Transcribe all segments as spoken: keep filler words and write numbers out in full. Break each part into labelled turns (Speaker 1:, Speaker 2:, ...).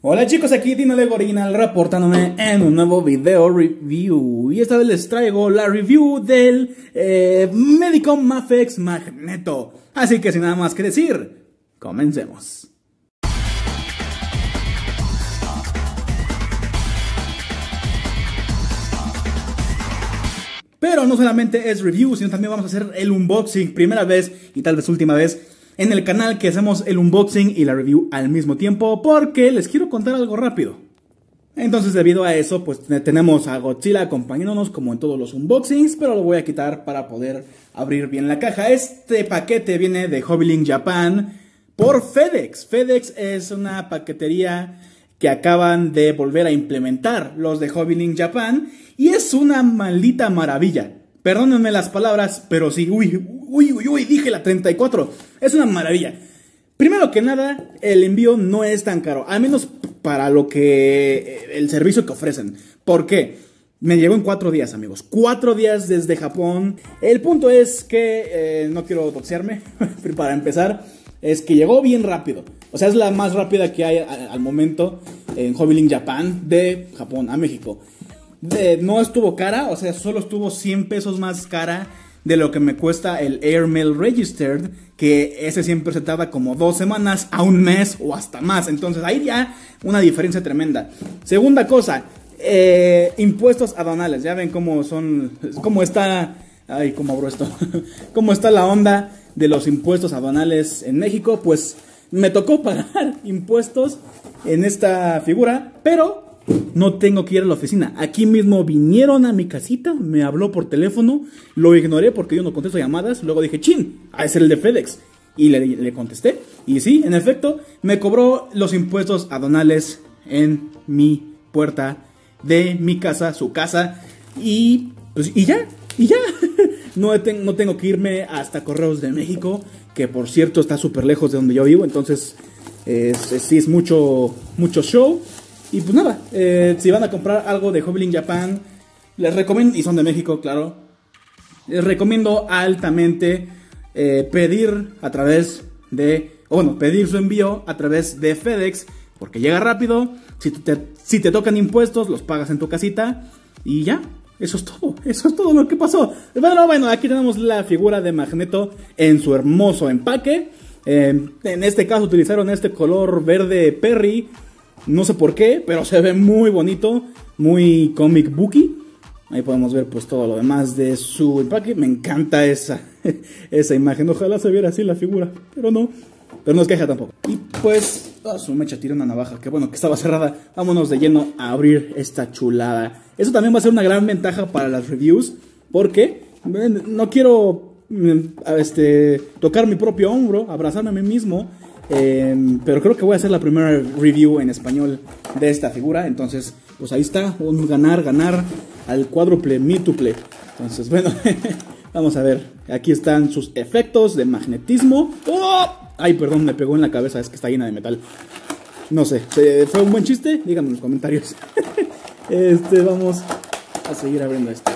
Speaker 1: Hola chicos, aquí Dino Lego Original reportándome en un nuevo video review. Y esta vez les traigo la review del eh, Medicom Mafex Magneto. Así que sin nada más que decir, comencemos. Pero no solamente es review, sino también vamos a hacer el unboxing, primera vez y tal vez última vez en el canal que hacemos el unboxing y la review al mismo tiempo, porque les quiero contar algo rápido. Entonces, debido a eso, pues tenemos a Godzilla acompañándonos como en todos los unboxings, pero lo voy a quitar para poder abrir bien la caja. Este paquete viene de Hobbylink Japan por FedEx. FedEx es una paquetería que acaban de volver a implementar los de Hobbylink Japan y es una maldita maravilla. Perdónenme las palabras, pero sí, uy, uy, uy, uy, dije la treinta y cuatro. Es una maravilla. Primero que nada, el envío no es tan caro, al menos para lo que el servicio que ofrecen. ¿Por qué? Me llegó en cuatro días, amigos. Cuatro días desde Japón. El punto es que, eh, no quiero doxearme, para empezar, es que llegó bien rápido. O sea, es la más rápida que hay al momento en Hobbylink Japan de Japón a México. De, no estuvo cara, o sea, solo estuvo cien pesos más cara de lo que me cuesta el Airmail Registered, que ese siempre se tarda como dos semanas a un mes o hasta más. Entonces ahí ya una diferencia tremenda. Segunda cosa, eh, impuestos aduanales. Ya ven cómo son, cómo está, ay, cómo abro esto, cómo está la onda de los impuestos aduanales en México. Pues me tocó pagar impuestos en esta figura, pero no tengo que ir a la oficina. Aquí mismo vinieron a mi casita, me habló por teléfono, lo ignoré porque yo no contesto llamadas. Luego dije, chin, a ese es el de FedEx. Y le, le contesté. Y sí, en efecto, me cobró los impuestos aduanales en mi puerta de mi casa, su casa. Y pues, y ya, y ya. No, te, no tengo que irme hasta Correos de México, que por cierto está súper lejos de donde yo vivo. Entonces, es, es, sí es mucho, mucho show. Y pues nada, eh, si van a comprar algo de Hobbylink Japan, les recomiendo, y son de México, claro, les recomiendo altamente eh, pedir a través de, o bueno, pedir su envío a través de FedEx, porque llega rápido. Si te, si te tocan impuestos, los pagas en tu casita y ya, eso es todo, eso es todo lo que pasó. Bueno, bueno, aquí tenemos la figura de Magneto en su hermoso empaque. Eh, en este caso utilizaron este color verde Perry. No sé por qué, pero se ve muy bonito, muy comic booky. Ahí podemos ver pues todo lo demás de su empaque. Me encanta esa, esa imagen. Ojalá se viera así la figura, pero no. Pero no es queja tampoco. Y pues, oh, su mecha tiró una navaja. Que bueno que estaba cerrada. Vámonos de lleno a abrir esta chulada. Eso también va a ser una gran ventaja para las reviews, porque no quiero este, tocar mi propio hombro, abrazarme a mí mismo. Eh, pero creo que voy a hacer la primera review en español de esta figura. Entonces, pues ahí está, un ganar, ganar al cuádruple, mituple. Entonces, bueno, vamos a ver. Aquí están sus efectos de magnetismo. ¡Oh! Ay, perdón, me pegó en la cabeza, es que está llena de metal. No sé, ¿fue un buen chiste? Díganme en los comentarios. Este, vamos a seguir abriendo esto.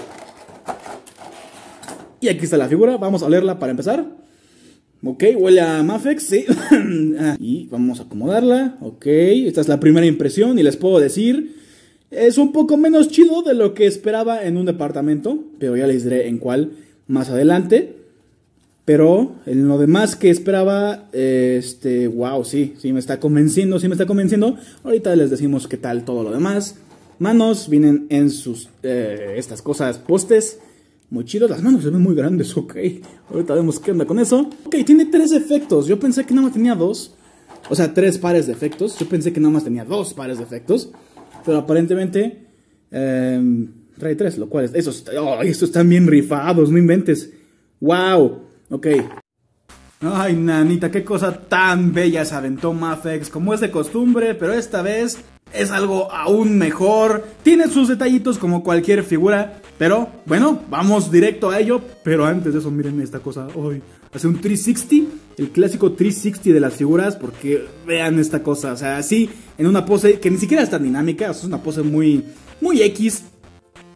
Speaker 1: Y aquí está la figura, vamos a leerla para empezar. Ok, huele a Mafex, sí. Y vamos a acomodarla. Ok, esta es la primera impresión y les puedo decir, es un poco menos chido de lo que esperaba en un departamento, pero ya les diré en cuál más adelante. Pero en lo demás que esperaba, este, wow, sí, sí me está convenciendo, sí me está convenciendo. Ahorita les decimos qué tal todo lo demás. Manos, vienen en sus, eh, estas cosas, postes. Muy chido, las manos se ven muy grandes, ok. Ahorita vemos qué onda con eso. Ok, tiene tres efectos. Yo pensé que nada más tenía dos. O sea, tres pares de efectos. Yo pensé que nada más tenía dos pares de efectos. Pero aparentemente eh, trae tres, lo cual es... Esos, oh, estos están bien rifados, no inventes. Wow, ok. Ay, nanita, qué cosa tan bella se aventó Mafex, como es de costumbre, pero esta vez es algo aún mejor. Tiene sus detallitos como cualquier figura, pero bueno, vamos directo a ello. Pero antes de eso, miren esta cosa. Hoy hace un trescientos sesenta, el clásico trescientos sesenta de las figuras, porque vean esta cosa. O sea, así, en una pose que ni siquiera es tan dinámica, o sea, es una pose muy, muy X.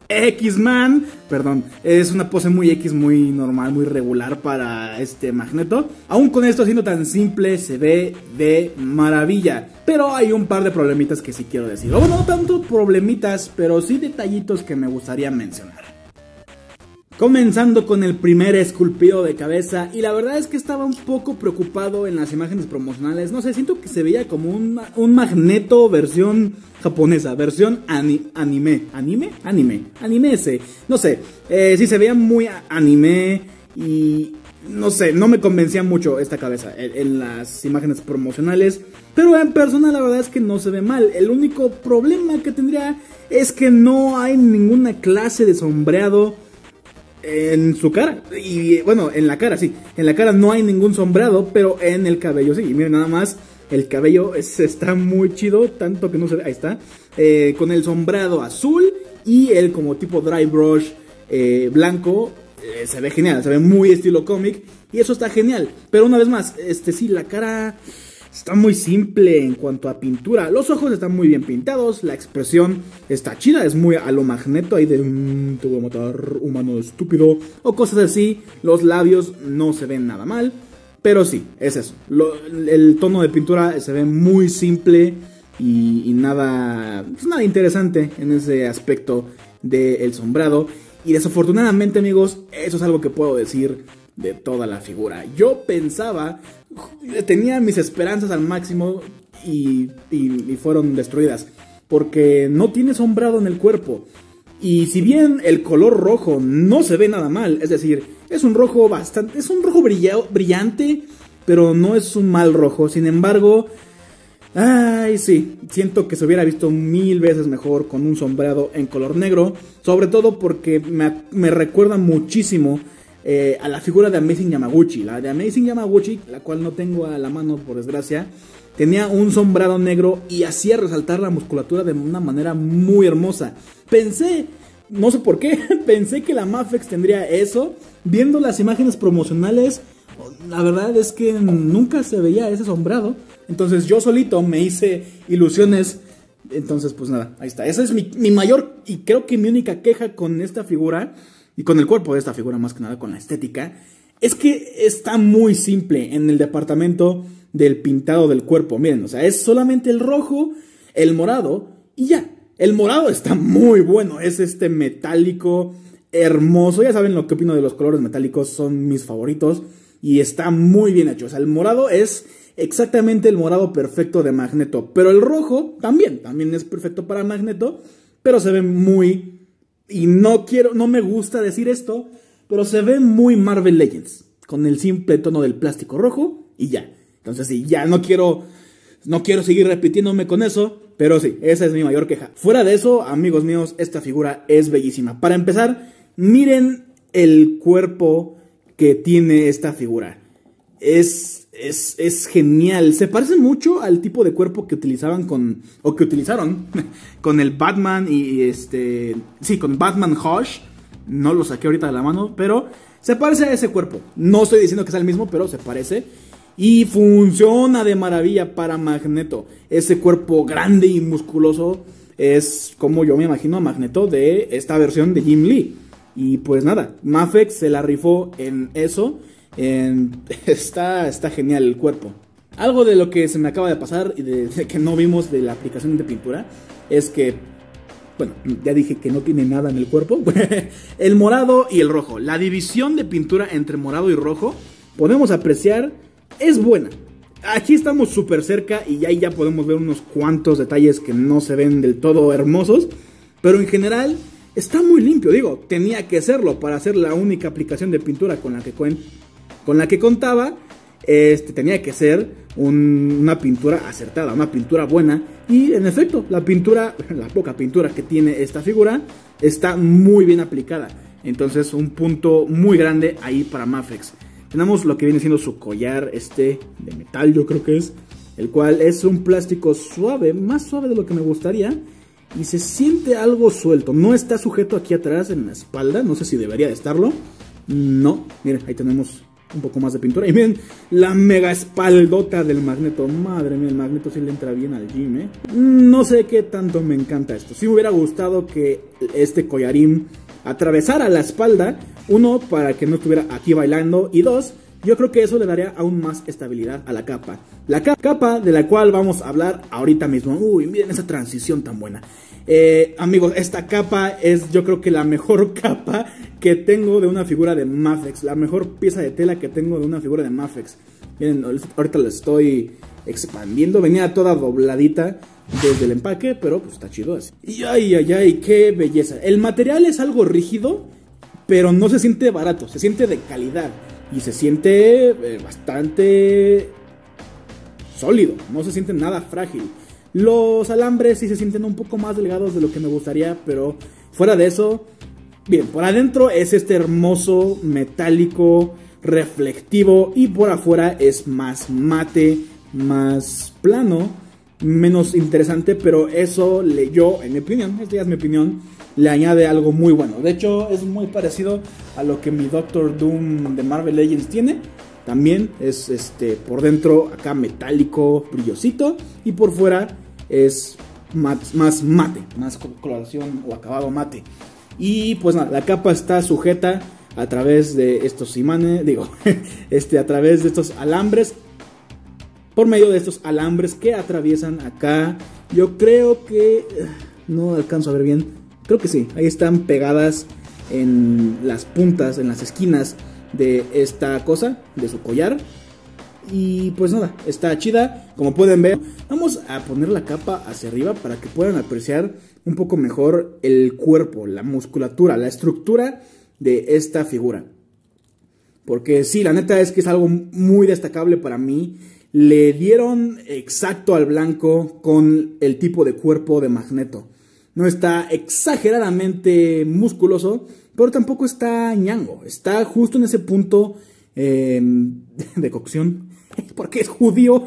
Speaker 1: X-Man, perdón, es una pose muy X, muy normal, muy regular para este Magneto. Aún con esto siendo tan simple, se ve de maravilla. Pero hay un par de problemitas que sí quiero decir. O bueno, no tanto problemitas, pero sí detallitos que me gustaría mencionar. Comenzando con el primer esculpido de cabeza, y la verdad es que estaba un poco preocupado en las imágenes promocionales. No sé, siento que se veía como un, un Magneto versión japonesa, versión ani, anime, anime, anime, anime ese, no sé, eh, sí se veía muy anime y no sé, no me convencía mucho esta cabeza en, en las imágenes promocionales, pero en persona la verdad es que no se ve mal. El único problema que tendría es que no hay ninguna clase de sombreado en su cara, y bueno, en la cara sí, en la cara no hay ningún sombreado, pero en el cabello sí, y miren nada más, el cabello es, está muy chido, tanto que no se ve, ahí está, eh, con el sombreado azul y el como tipo dry brush eh, blanco, eh, se ve genial, se ve muy estilo cómic, y eso está genial, pero una vez más, este sí, la cara está muy simple en cuanto a pintura. Los ojos están muy bien pintados, la expresión está chida, es muy a lo Magneto, ahí de mmm, te voy a matar, humano estúpido, o cosas así. Los labios no se ven nada mal, pero sí, es eso. Lo, el tono de pintura se ve muy simple y, y nada, pues nada interesante en ese aspecto del sombrado. Y desafortunadamente, amigos, eso es algo que puedo decir de toda la figura. Yo pensaba, tenía mis esperanzas al máximo y, y, y fueron destruidas, porque no tiene sombreado en el cuerpo. Y si bien el color rojo no se ve nada mal, es decir, es un rojo bastante, es un rojo brillado, brillante, pero no es un mal rojo. Sin embargo, ay sí, siento que se hubiera visto mil veces mejor con un sombreado en color negro, sobre todo porque me, me recuerda muchísimo Eh, a la figura de Amazing Yamaguchi. La de Amazing Yamaguchi, la cual no tengo a la mano por desgracia, tenía un sombrero negro y hacía resaltar la musculatura de una manera muy hermosa. Pensé, no sé por qué, pensé que la Mafex tendría eso. Viendo las imágenes promocionales, la verdad es que nunca se veía ese sombrero. Entonces yo solito me hice ilusiones. Entonces pues nada, ahí está. Esa es mi, mi mayor y creo que mi única queja con esta figura, y con el cuerpo de esta figura, más que nada con la estética, es que está muy simple en el departamento del pintado del cuerpo. Miren, o sea, es solamente el rojo, el morado y ya. El morado está muy bueno, es este metálico hermoso. Ya saben lo que opino de los colores metálicos, son mis favoritos y está muy bien hecho. O sea, el morado es exactamente el morado perfecto de Magneto, pero el rojo también, también es perfecto para Magneto, pero se ve muy... Y no quiero, no me gusta decir esto, pero se ve muy Marvel Legends, con el simple tono del plástico rojo y ya. Entonces sí, ya no quiero, no quiero seguir repitiéndome con eso, pero sí, esa es mi mayor queja. Fuera de eso, amigos míos, esta figura es bellísima. Para empezar, miren el cuerpo que tiene esta figura. Es, es, es genial. Se parece mucho al tipo de cuerpo que utilizaban con, o que utilizaron con el Batman y este, sí, con Batman Hush. No lo saqué ahorita de la mano, pero se parece a ese cuerpo. No estoy diciendo que sea el mismo, pero se parece. Y funciona de maravilla para Magneto. Ese cuerpo grande y musculoso es como yo me imagino a Magneto de esta versión de Jim Lee. Y pues nada, Mafex se la rifó en eso. En, está, está genial el cuerpo. Algo de lo que se me acaba de pasar y de, de que no vimos de la aplicación de pintura es que, bueno, ya dije que no tiene nada en el cuerpo. El morado y el rojo, la división de pintura entre morado y rojo, podemos apreciar, es buena. Aquí estamos súper cerca y ahí ya podemos ver unos cuantos detalles que no se ven del todo hermosos, pero en general está muy limpio. Digo, tenía que serlo para hacer la única aplicación de pintura con la que cuento. Con la que contaba, este, tenía que ser un, una pintura acertada, una pintura buena. Y en efecto, la pintura, la poca pintura que tiene esta figura, está muy bien aplicada. Entonces, un punto muy grande ahí para Mafex. Tenemos lo que viene siendo su collar, este de metal, yo creo que es, el cual es un plástico suave, más suave de lo que me gustaría. Y se siente algo suelto, no está sujeto aquí atrás en la espalda, no sé si debería de estarlo. No, miren, ahí tenemos un poco más de pintura. Y miren la mega espaldota del Magneto. Madre mía, el Magneto sí le entra bien al gym, ¿eh? No sé qué tanto me encanta esto. Sí me hubiera gustado que este collarín atravesara la espalda. Uno, para que no estuviera aquí bailando. Y dos, yo creo que eso le daría aún más estabilidad a la capa. La capa de la cual vamos a hablar ahorita mismo. Uy, miren esa transición tan buena. Eh, amigos, esta capa es yo creo que la mejor capa que tengo de una figura de Mafex. La mejor pieza de tela que tengo de una figura de Mafex. Miren, ahorita la estoy expandiendo. Venía toda dobladita desde el empaque, pero pues está chido así. Y ay, ay, ay, qué belleza. El material es algo rígido, pero no se siente barato. Se siente de calidad. Y se siente eh, bastante sólido. No se siente nada frágil. Los alambres sí se sienten un poco más delgados de lo que me gustaría, pero fuera de eso, bien, por adentro es este hermoso metálico reflectivo y por afuera es más mate, más plano, menos interesante, pero eso le, yo, en mi opinión, esta ya es mi opinión, le añade algo muy bueno. De hecho, es muy parecido a lo que mi Doctor Doom de Marvel Legends tiene. También es este por dentro acá metálico, brillosito, y por fuera es más, más mate, más coloración o acabado mate. Y pues nada, la capa está sujeta a través de estos imanes, digo, este a través de estos alambres, por medio de estos alambres que atraviesan acá. Yo creo que no alcanzo a ver bien, creo que sí, ahí están pegadas en las puntas, en las esquinas de esta cosa, de su collar. Y pues nada, está chida. Como pueden ver, vamos a poner la capa hacia arriba para que puedan apreciar un poco mejor el cuerpo, la musculatura, la estructura de esta figura. Porque sí, la neta es que es algo muy destacable para mí. Le dieron exacto al blanco con el tipo de cuerpo de Magneto. No está exageradamente musculoso, pero tampoco está ñango. Está justo en ese punto eh, de cocción, porque es judío,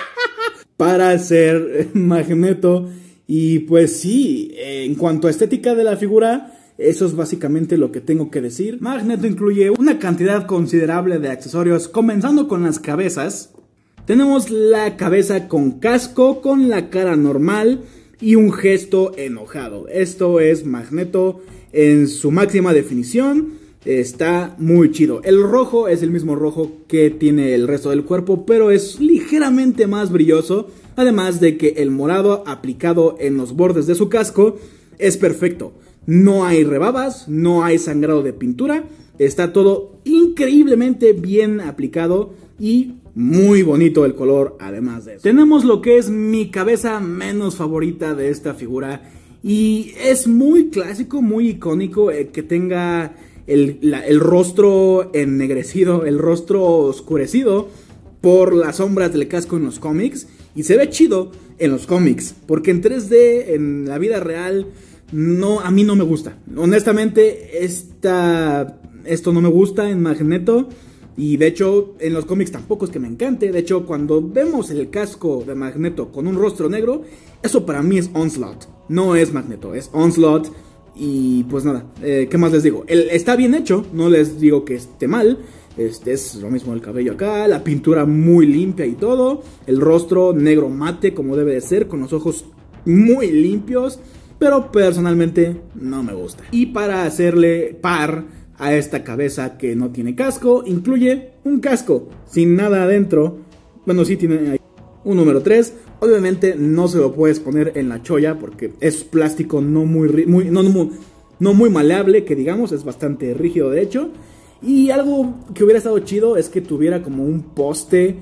Speaker 1: para ser Magneto. Y pues sí, en cuanto a estética de la figura, eso es básicamente lo que tengo que decir. Magneto incluye una cantidad considerable de accesorios, comenzando con las cabezas. Tenemos la cabeza con casco, con la cara normal y un gesto enojado. Esto es Magneto en su máxima definición. Está muy chido. El rojo es el mismo rojo que tiene el resto del cuerpo, pero es ligeramente más brilloso. Además de que el morado aplicado en los bordes de su casco es perfecto. No hay rebabas, no hay sangrado de pintura. Está todo increíblemente bien aplicado y muy bonito el color además de eso. Tenemos lo que es mi cabeza menos favorita de esta figura. Y es muy clásico, muy icónico eh, que tenga el, la, el rostro ennegrecido, el rostro oscurecido por las sombras del casco en los cómics. Y se ve chido en los cómics, porque en tres D, en la vida real, no, a mí no me gusta. Honestamente, esta, esto no me gusta en Magneto. Y de hecho, en los cómics tampoco es que me encante. De hecho, cuando vemos el casco de Magneto con un rostro negro, eso para mí es Onslaught. No es Magneto, es Onslaught. Y pues nada, eh, ¿qué más les digo? El, está bien hecho, no les digo que esté mal. Este es lo mismo el cabello acá, la pintura muy limpia y todo. El rostro negro mate como debe de ser, con los ojos muy limpios. Pero personalmente no me gusta. Y para hacerle par a esta cabeza que no tiene casco, incluye un casco sin nada adentro. Bueno, sí tiene ahí un número tres. Obviamente no se lo puedes poner en la cholla porque es plástico no muy, muy, no, no, no muy maleable, que digamos, es bastante rígido de hecho. Y algo que hubiera estado chido es que tuviera como un poste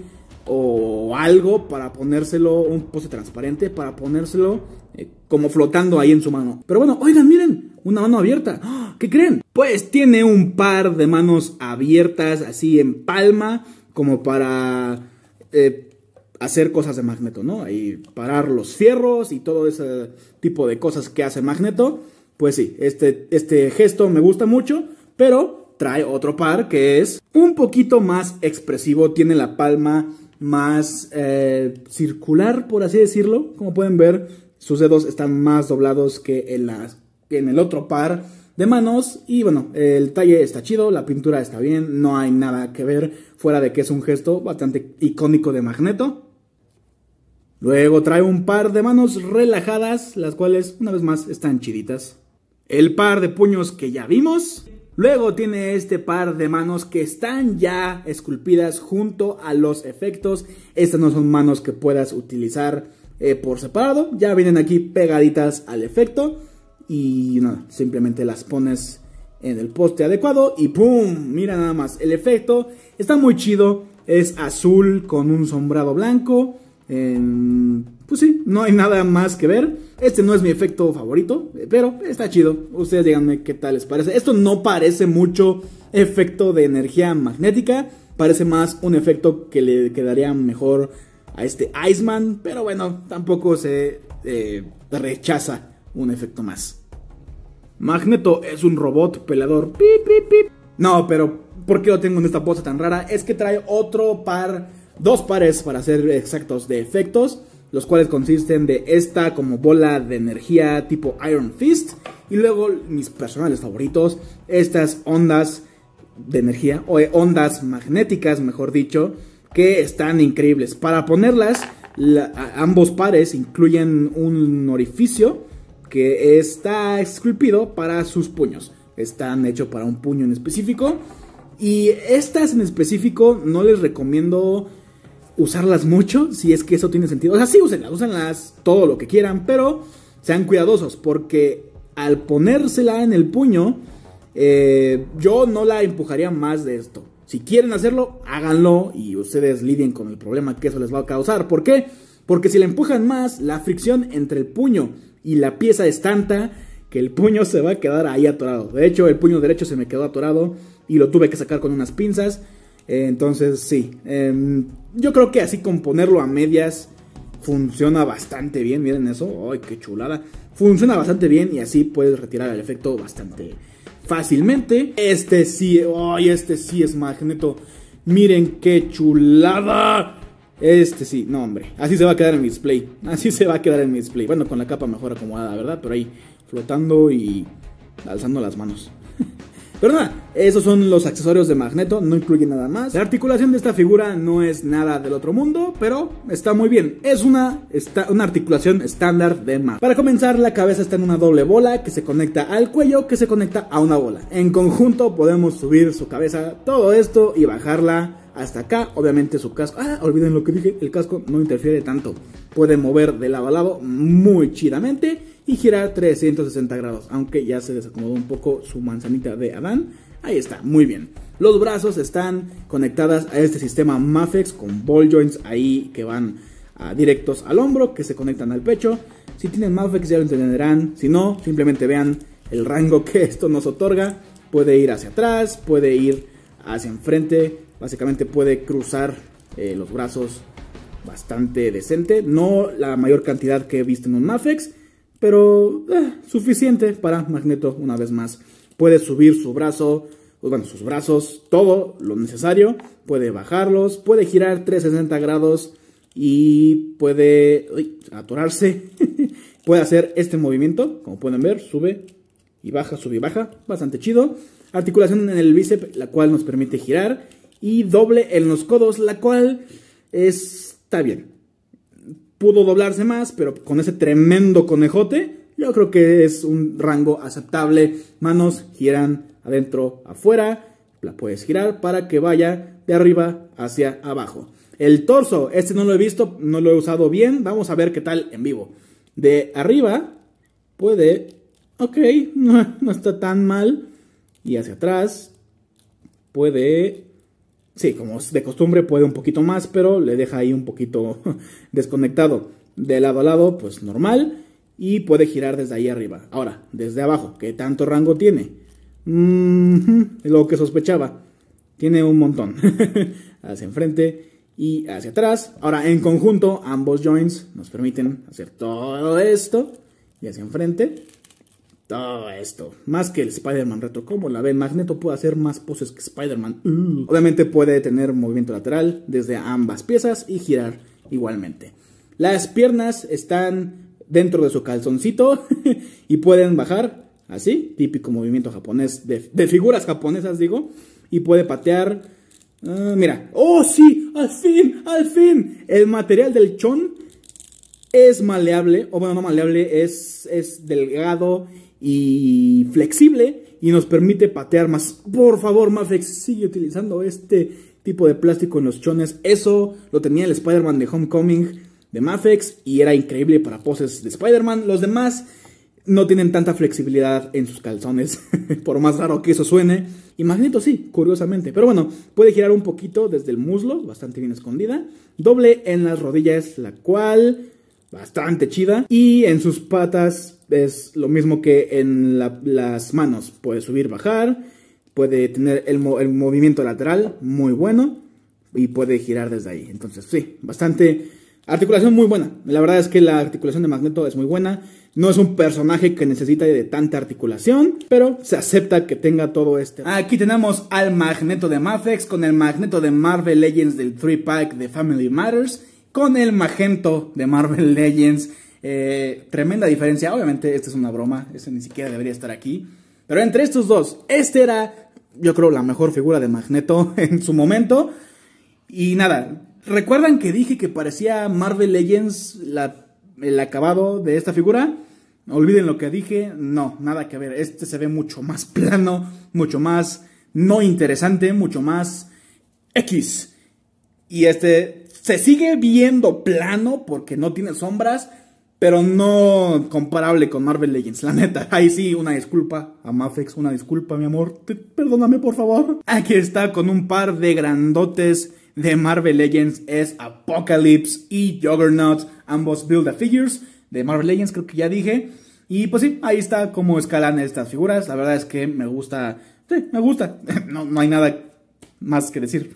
Speaker 1: o algo para ponérselo, un poste transparente para ponérselo eh, como flotando ahí en su mano. Pero bueno, oigan, miren, una mano abierta. ¿Qué creen? Pues tiene un par de manos abiertas así en palma, como para eh, hacer cosas de Magneto, ¿no? Ahí parar los fierros y todo ese tipo de cosas que hace Magneto. Pues sí, este, este gesto me gusta mucho, pero trae otro par que es un poquito más expresivo. Tiene la palma más eh, circular, por así decirlo. Como pueden ver, sus dedos están más doblados que en, las, que en el otro par de manos. Y bueno, el talle está chido, la pintura está bien, no hay nada que ver fuera de que es un gesto bastante icónico de Magneto. Luego trae un par de manos relajadas, las cuales una vez más están chiditas. El par de puños que ya vimos. Luego tiene este par de manos que están ya esculpidas junto a los efectos. Estas no son manos que puedas utilizar eh, por separado. Ya vienen aquí pegaditas al efecto. Y nada, simplemente las pones en el poste adecuado y ¡pum! Mira nada más, el efecto está muy chido. Es azul con un sombreado blanco. Eh, pues sí, no hay nada más que ver. Este no es mi efecto favorito, pero está chido. Ustedes díganme qué tal les parece. Esto no parece mucho efecto de energía magnética. Parece más un efecto que le quedaría mejor a este Iceman. Pero bueno, tampoco se eh, rechaza un efecto más. Magneto es un robot peleador. Pip, pip, pip. No, pero ¿por qué lo tengo en esta pose tan rara? Es que trae otro par, dos pares para ser exactos de efectos, los cuales consisten de esta como bola de energía tipo Iron Fist. Y luego mis personales favoritos, estas ondas de energía, o ondas magnéticas mejor dicho, que están increíbles. Para ponerlas, la, ambos pares incluyen un orificio que está esculpido para sus puños. Están hechos para un puño en específico. Y estas en específico no les recomiendo usarlas mucho, si es que eso tiene sentido. O sea, sí, úsenlas, úsenlas todo lo que quieran, pero sean cuidadosos, porque al ponérsela en el puño, eh, yo no la empujaría más de esto. Si quieren hacerlo, háganlo y ustedes lidien con el problema que eso les va a causar. ¿Por qué? Porque si la empujan más, la fricción entre el puño y la pieza es tanta que el puño se va a quedar ahí atorado. De hecho, el puño derecho se me quedó atorado y lo tuve que sacar con unas pinzas. Eh, entonces, sí. Eh, yo creo que así con ponerlo a medias funciona bastante bien. Miren eso. ¡Ay, qué chulada! Funciona bastante bien y así puedes retirar el efecto bastante fácilmente. Este sí. ¡Ay, este sí es Magneto! Miren qué chulada. Este sí, no hombre, así se va a quedar en mi display. Así se va a quedar en mi display. Bueno, con la capa mejor acomodada, ¿verdad? Pero ahí flotando y alzando las manos. Pero nada, esos son los accesorios de Magneto, no incluye nada más. La articulación de esta figura no es nada del otro mundo, pero está muy bien. Es una, está, una articulación estándar de Magneto. Para comenzar, la cabeza está en una doble bola que se conecta al cuello, que se conecta a una bola. En conjunto podemos subir su cabeza, todo esto, y bajarla hasta acá. Obviamente su casco, ah, olviden lo que dije, el casco no interfiere tanto. Puede mover de lado a lado muy chidamente y girar trescientos sesenta grados, aunque ya se desacomodó un poco su manzanita de Adán. Ahí está, muy bien. Los brazos están conectadas a este sistema Mafex con ball joints ahí que van uh, directos al hombro, que se conectan al pecho. Si tienen Mafex ya lo entenderán, si no, simplemente vean el rango que esto nos otorga. Puede ir hacia atrás, puede ir hacia enfrente, básicamente puede cruzar eh, los brazos bastante decente. No la mayor cantidad que he visto en un Mafex, pero eh, suficiente para Magneto una vez más. Puede subir su brazo, bueno, sus brazos, todo lo necesario. Puede bajarlos, puede girar trescientos sesenta grados y puede uy, atorarse. Puede hacer este movimiento, como pueden ver, sube y baja, sube y baja, bastante chido. Articulación en el bíceps, la cual nos permite girar. Y doble en los codos, la cual está bien. Pudo doblarse más, pero con ese tremendo conejote, yo creo que es un rango aceptable. Manos giran adentro, afuera. La puedes girar para que vaya de arriba hacia abajo. El torso, este no lo he visto, no lo he usado bien. Vamos a ver qué tal en vivo. De arriba puede, ok, no, no está tan mal. Y hacia atrás puede, sí, como de costumbre puede un poquito más, pero le deja ahí un poquito desconectado. De lado a lado, pues normal. Y puede girar desde ahí arriba. Ahora, desde abajo, ¿qué tanto rango tiene? Mm-hmm, lo que sospechaba. Tiene un montón. Hacia enfrente y hacia atrás. Ahora, en conjunto, ambos joints nos permiten hacer todo esto. Y hacia enfrente, todo esto. Más que el Spider-Man retro. Como la ven, Magneto puede hacer más poses que Spider-Man. Uh. Obviamente puede tener movimiento lateral desde ambas piezas y girar igualmente. Las piernas están dentro de su calzoncito y pueden bajar así, típico movimiento japonés, de, de figuras japonesas digo, y puede patear, uh, mira, ¡oh sí! ¡Al fin! ¡Al fin! El material del chon es maleable, o bueno, no maleable, es, es delgado y flexible, y nos permite patear más. Por favor, Mafex, sigue utilizando este tipo de plástico en los chones. Eso lo tenía el Spider-Man de Homecoming de Mafex y era increíble para poses de Spider-Man. Los demás no tienen tanta flexibilidad en sus calzones, por más raro que eso suene. Y Magneto sí, curiosamente. Pero bueno, puede girar un poquito desde el muslo, bastante bien escondida. Doble en las rodillas, la cual bastante chida. Y en sus patas es lo mismo que en la, las manos. Puede subir, bajar. Puede tener el, el movimiento lateral muy bueno. Y puede girar desde ahí. Entonces sí, bastante... articulación muy buena. La verdad es que la articulación de Magneto es muy buena. No es un personaje que necesita de tanta articulación, pero se acepta que tenga todo este. Aquí tenemos al Magneto de Mafex con el Magneto de Marvel Legends del tres pack de Family Matters, con el Magento de Marvel Legends. Eh, tremenda diferencia. Obviamente esta es una broma, este ni siquiera debería estar aquí. Pero entre estos dos, este era, yo creo, la mejor figura de Magneto en su momento. Y nada, ¿recuerdan que dije que parecía Marvel Legends la, el acabado de esta figura? Olviden lo que dije, no, nada que ver. Este se ve mucho más plano, mucho más no interesante, mucho más X. Y este se sigue viendo plano porque no tiene sombras, pero no comparable con Marvel Legends, la neta. Ahí sí, una disculpa a Mafex, una disculpa, mi amor. Te, perdóname, por favor. Aquí está con un par de grandotes de Marvel Legends, es Apocalypse y Juggernaut, ambos Build-A-Figures de Marvel Legends, creo que ya dije. Y pues sí, ahí está cómo escalan estas figuras. La verdad es que me gusta, sí, me gusta. No, no hay nada más que decir.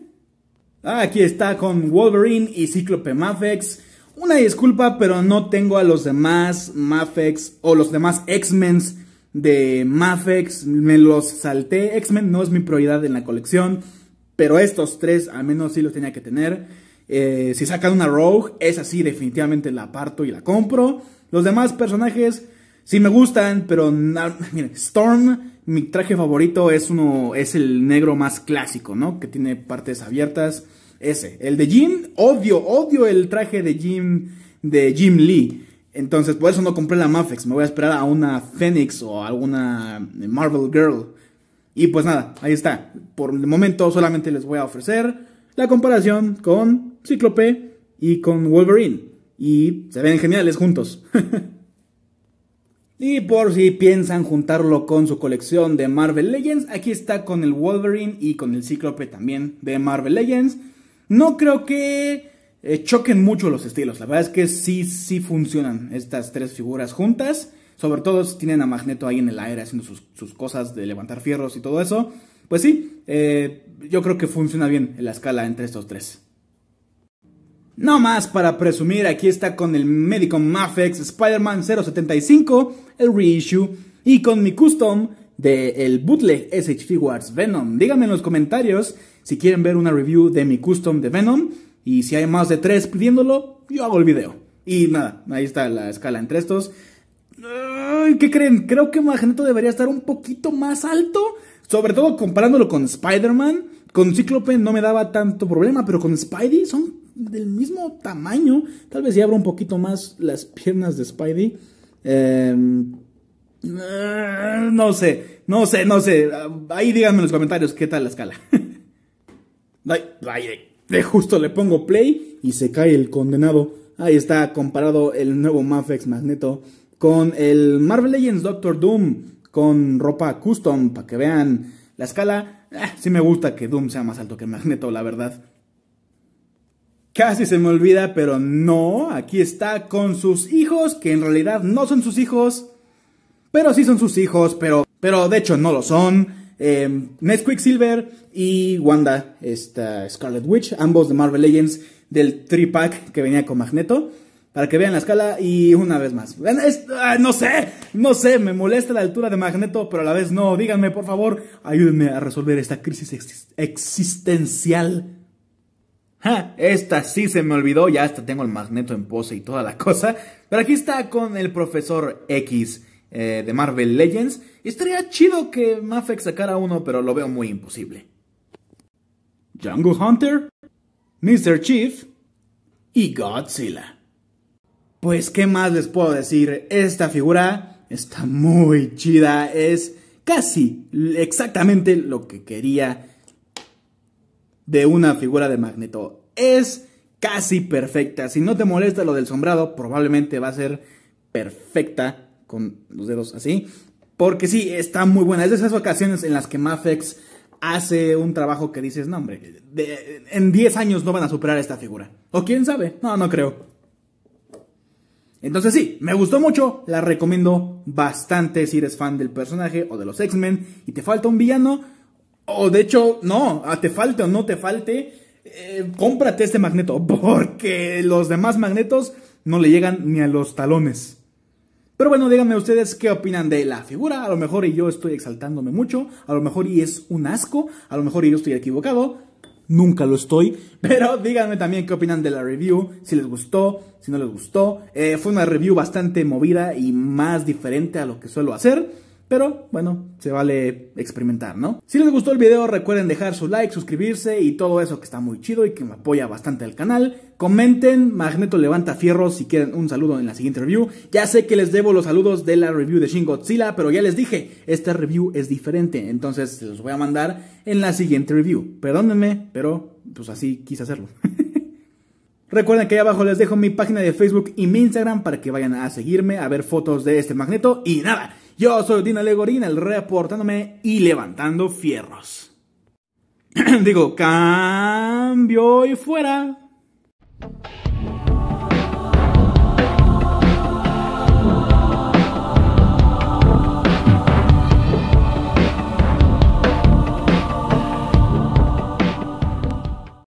Speaker 1: Aquí está con Wolverine y Cíclope Mafex. Una disculpa, pero no tengo a los demás Mafex o los demás X-Men de Mafex. Me los salté. X-Men no es mi prioridad en la colección, pero estos tres al menos sí los tenía que tener. Eh, si sacan una Rogue, esa sí definitivamente la aparto y la compro. Los demás personajes sí me gustan, pero no, miren, Storm, mi traje favorito es uno, es el negro más clásico, ¿no? Que tiene partes abiertas. Ese, el de Jim, odio, odio el traje de Jim, de Jim Lee. Entonces por eso no compré la Mafex. Me voy a esperar a una Phoenix o alguna Marvel Girl. Y pues nada, ahí está. Por el momento solamente les voy a ofrecer la comparación con Cíclope y con Wolverine. Y se ven geniales juntos. Y por si piensan juntarlo con su colección de Marvel Legends, aquí está con el Wolverine y con el Cíclope también de Marvel Legends. No creo que eh, choquen mucho los estilos. La verdad es que sí, sí funcionan estas tres figuras juntas. Sobre todo si tienen a Magneto ahí en el aire haciendo sus, sus cosas de levantar fierros y todo eso. Pues sí, eh, yo creo que funciona bien en la escala entre estos tres. No más para presumir, aquí está con el Medicom Mafex Spider-Man cero setenta y cinco, el reissue, y con mi custom del bootleg S H Figuarts Venom. Díganme en los comentarios si quieren ver una review de mi custom de Venom, y si hay más de tres pidiéndolo, yo hago el video. Y nada, ahí está la escala entre estos. ¿Qué creen? Creo que Magneto debería estar un poquito más alto, sobre todo comparándolo con Spider-Man. Con Cíclope no me daba tanto problema, pero con Spidey son del mismo tamaño. Tal vez si abro un poquito más las piernas de Spidey. Eh, no sé, no sé, no sé. Ahí díganme en los comentarios qué tal la escala. Ay, ay, de justo le pongo play y se cae el condenado. Ahí está comparado el nuevo Mafex Magneto con el Marvel Legends Doctor Doom con ropa custom para que vean la escala. Eh, sí me gusta que Doom sea más alto que Magneto, la verdad. Casi se me olvida, pero no. Aquí está con sus hijos, que en realidad no son sus hijos, pero sí son sus hijos, pero, pero de hecho no lo son. Eh, Ned Quicksilver y Wanda, esta Scarlet Witch, ambos de Marvel Legends del tres pack que venía con Magneto. Para que vean la escala y una vez más. Es, ah, no sé, no sé, me molesta la altura de Magneto, pero a la vez no. Díganme, por favor, ayúdenme a resolver esta crisis ex existencial. Ja, esta sí se me olvidó, ya hasta tengo el Magneto en pose y toda la cosa. Pero aquí está con el Profesor X eh, de Marvel Legends. Y estaría chido que Mafex sacara uno, pero lo veo muy imposible. Jungle Hunter, mister Chief y Godzilla. Pues, ¿qué más les puedo decir? Esta figura está muy chida, es casi exactamente lo que quería de una figura de Magneto. Es casi perfecta. Si no te molesta lo del sombrado, probablemente va a ser perfecta con los dedos así. Porque sí, está muy buena. Es de esas ocasiones en las que Mafex hace un trabajo que dices, no hombre, de, en diez años no van a superar esta figura. O quién sabe, no, no creo. Entonces sí, me gustó mucho, la recomiendo bastante si eres fan del personaje o de los X-Men y te falta un villano, o de hecho, no, te falte o no te falte, eh, cómprate este Magneto, porque los demás Magnetos no le llegan ni a los talones. Pero bueno, díganme ustedes qué opinan de la figura, a lo mejor y yo estoy exaltándome mucho, a lo mejor y es un asco, a lo mejor y yo estoy equivocado. Nunca lo estoy, pero díganme también qué opinan de la review, si les gustó, si no les gustó. Eh, fue una review bastante movida y más diferente a lo que suelo hacer, pero bueno, se vale experimentar, ¿no? Si les gustó el video, recuerden dejar su like, suscribirse y todo eso que está muy chido y que me apoya bastante al canal. Comenten, Magneto levanta fierros si quieren un saludo en la siguiente review. Ya sé que les debo los saludos de la review de Shin Godzilla, pero ya les dije, esta review es diferente, entonces se los voy a mandar en la siguiente review. Perdónenme, pero pues así quise hacerlo. Recuerden que ahí abajo les dejo mi página de Facebook y mi Instagram para que vayan a seguirme, a ver fotos de este Magneto. Y nada, yo soy Dino Legorina, el reportándome y levantando fierros. Digo, cambio y fuera.